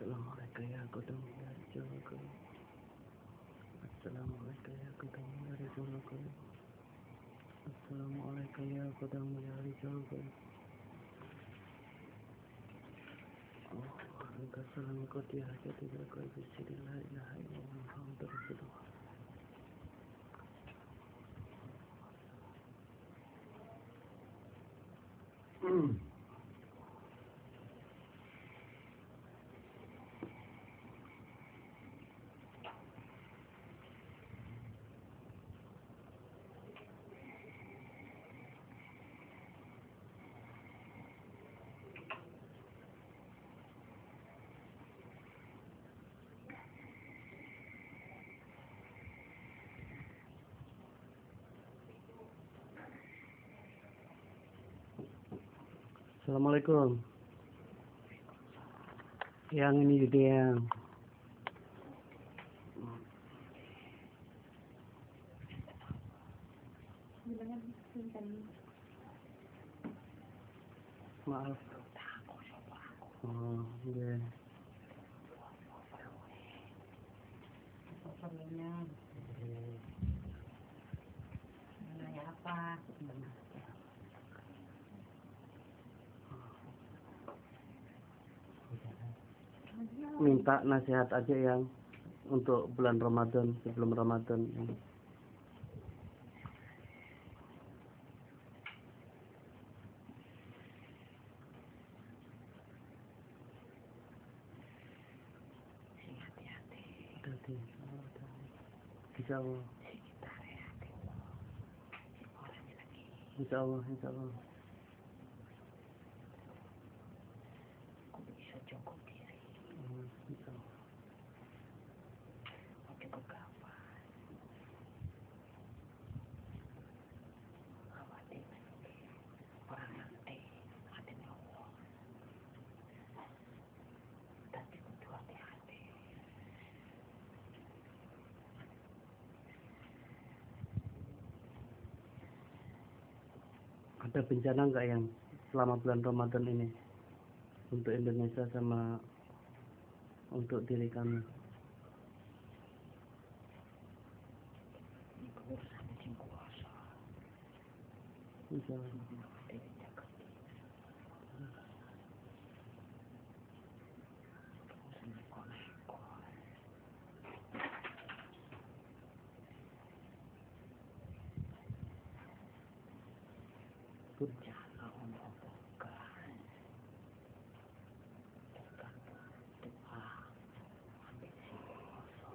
Assalamualaikum ya kodam dari Joko. Assalamualaikum ya kodam dari Joko. Assalamualaikum ya kodam dari Joko. Oh, engkau salam kau tiada tidak kau bismillah ilaha illallah Muhammadur Rasulullah. Assalamualaikum. Yang ini juga yang maaf. Oh, iya. Apa? Minta nasihat aja yang untuk bulan Ramadan, sebelum Ramadan. Hati-hati. Insya Allah. Insya Allah, insya Allah. Aku bisa cukup diri. Insya Allah. Oke, beberapa. Khawatir orang nanti hati Allah. Tapi kudu hati-hati. Ada bencana nggak yang selama bulan Ramadan ini untuk Indonesia sama untuk diri kami? Ini kebesaran yang kuasa. Insya Allah. Jangan merobohkan tergantung doa ambisi kosong.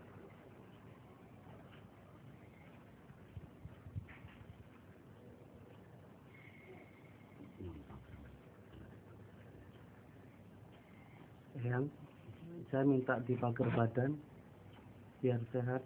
Yang saya minta dipagar badan biar sehat.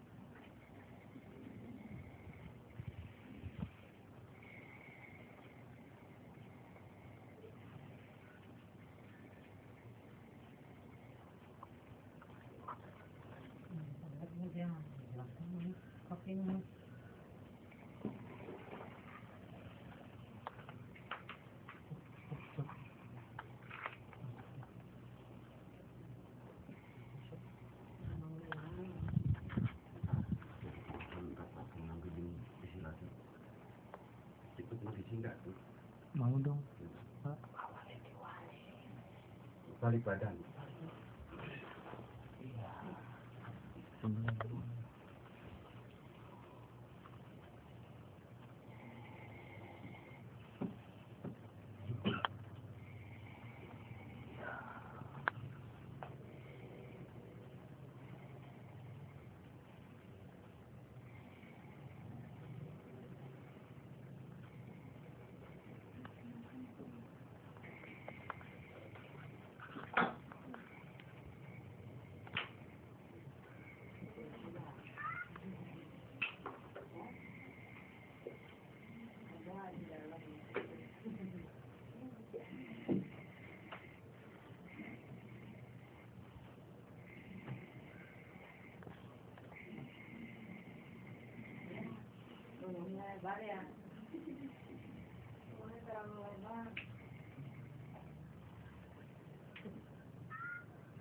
Mau dong, Pak. Balik badan. Iya. lebar ya. Terlalu lebar.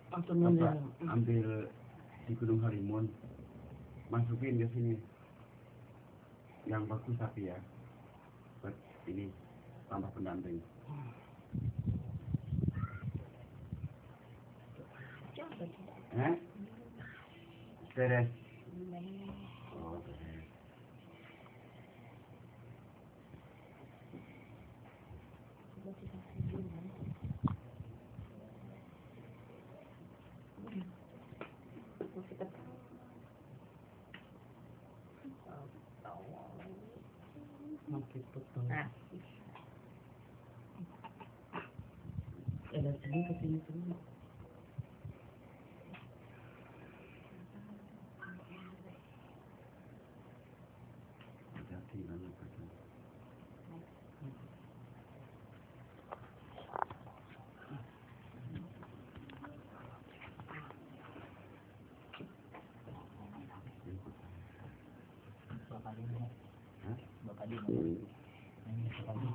ambil di Gunung Halimun, masukin ke sini yang bagus tapi ya buat ini tambah pendamping. Beres. Oh, beres. Oke, betul. Nah, Ada sini ke sini semua. Hati-hati banget betul. Bapak dulu. Hah? Bapak dulu. Ini Bapak dulu.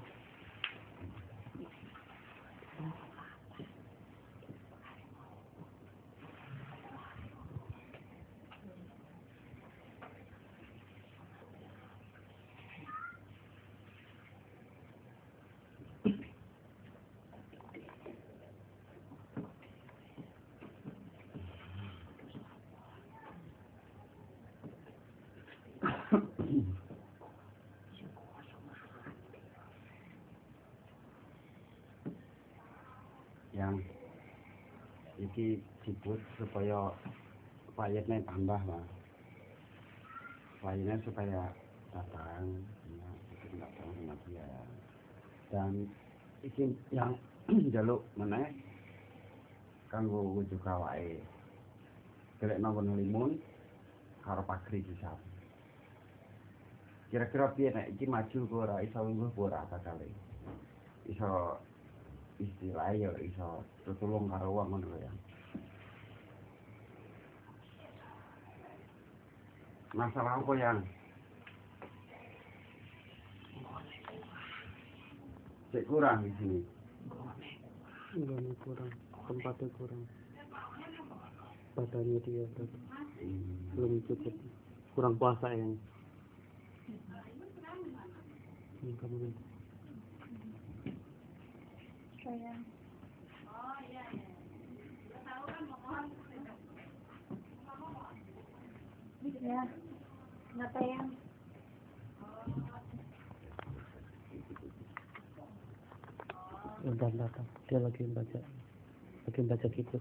Yang iki dibut supaya payetnya tambah lah, payetnya supaya datang ya, itu datang sama dia. Dan iki yang jaluk meneh kanggo wujuh kawake golek nomor limun karo pagri kisah. Kira-kira piye nek iki maju ku ora iso lungguh ku ora bakale iso istilahnya iso tutulung karo wong ngono ya. Masalah apa yang cek kurang di sini? Enggak kurang, tempatnya kurang. Badannya dia berarti belum cukup, kurang puasa yang. Kamu sayang. Ya, kenapa yang? udah datang, dia lagi baca kitab.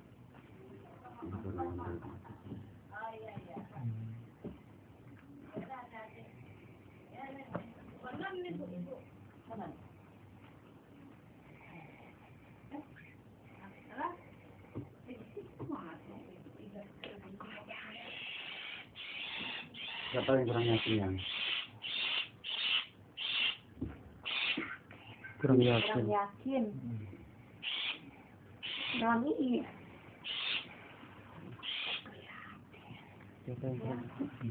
Siapa yang kurang yakin yang? Kurang yakin. Kurang yakin. Nani. Siapa yang kurang?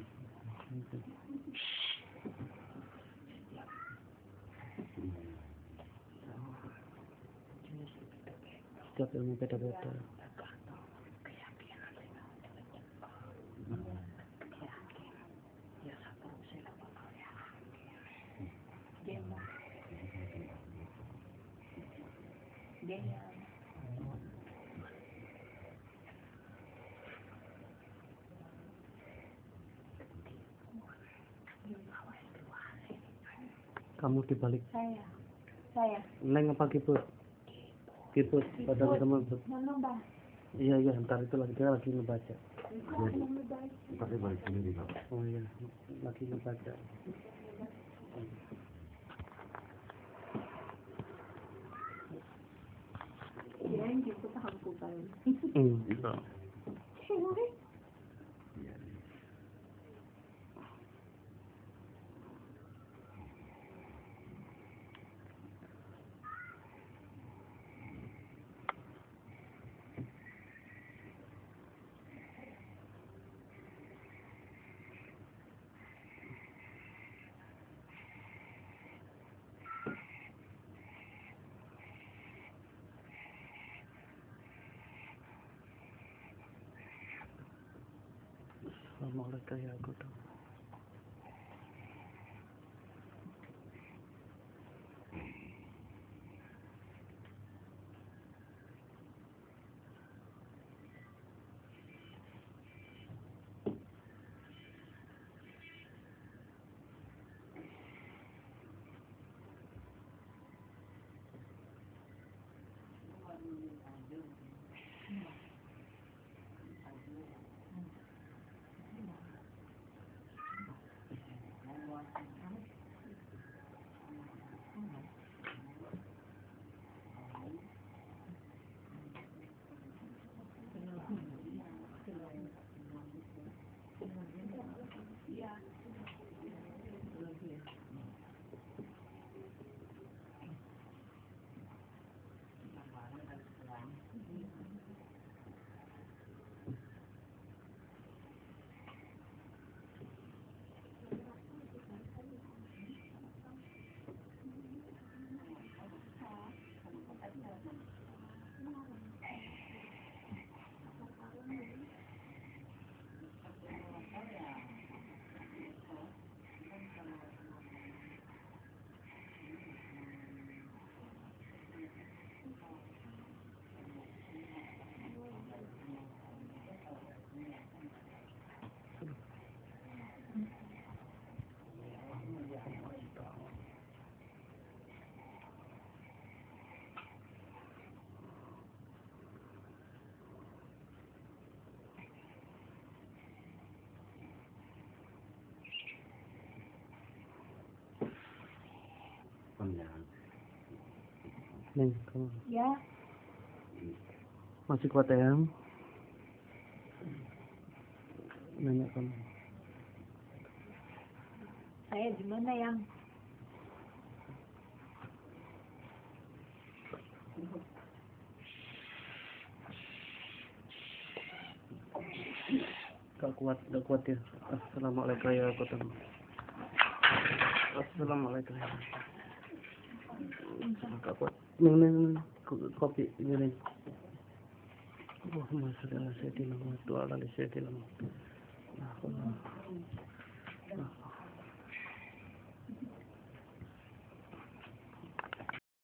Setiap ilmu beda-beda. Kamu dibalik. Saya. Neng apa kiput? Kiput. Padahal teman tuh. Nambah. Iya, ntar itu lagi dia lagi ngebaca. Ntar dia balik sendiri kok. Oh iya, lagi ngebaca. Ya, ini kita tahan kuban. Iya. Assalamualaikum ya aku tahu. Nih, kamu Ya, masih kuat ya? Nanya kamu. saya gimana yang? Gak kuat ya. Assalamualaikum ya aku tahu. Assalamualaikum. Gak kuat. Nih, kopi ini. Allahumma sholli ala sayyidina Muhammad wa ala ali sayyidina Muhammad.